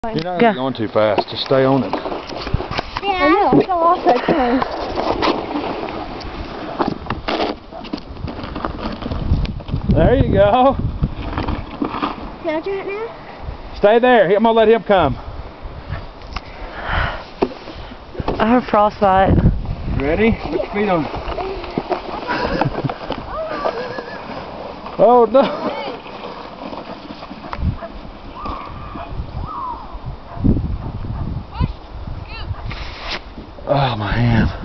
You're not going too fast. Just stay on it. Yeah, I know. I fell off that time. There you go. Can I do it now? Stay there. I'm gonna let him come. I have frostbite. Ready? Put your feet on. Oh no! Oh, my hand.